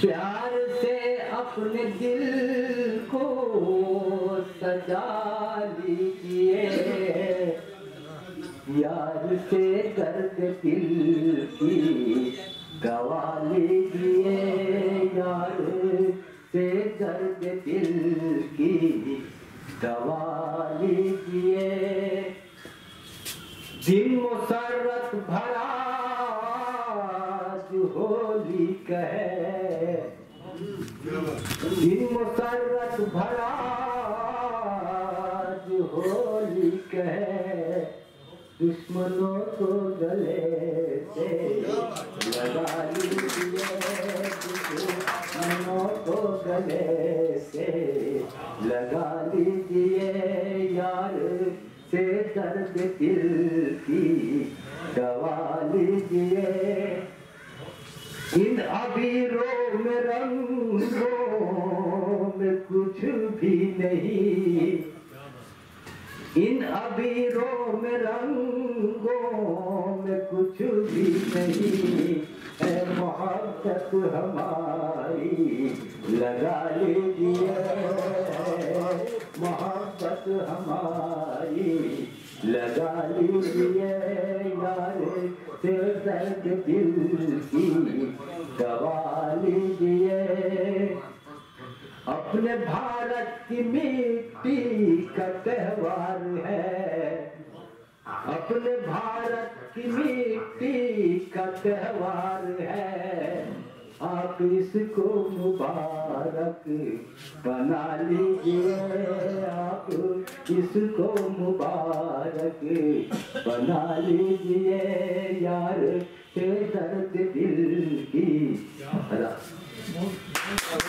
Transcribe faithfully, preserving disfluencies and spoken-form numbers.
प्यार से अपने दिल को सजा लीजिए, यार से दर्द दिल की दवा लीजिए, यार से दर्द दिल की दवा लीजिए। दिन मुसर्रत भरा जो होली कहे, दिन मुसर्रत भरा जो होली कहे, दुश्मनों को गले से लगा लीजिए, दुश्मनों को गले से लगा लीजिए, यार से दर्द दिल की दवा लीजिए। इन अबीरों में रंगों में कुछ भी नहीं, इन अबीरों में रंगों में कुछ भी नहीं, है मोहब्बत हमारी लगा लीजिए, मोहब्बत हमारी लगा लीजिए, यार से दर्द दिल की दवा लीजिए। अपने भारत की मिट्टी का त्योहार है, अपने भारत की मिट्टी का त्योहार है, आप इसको मुबारक बना लीजिए, आप इसको मुबारक बना लीजिए, यार से दर्द दिल की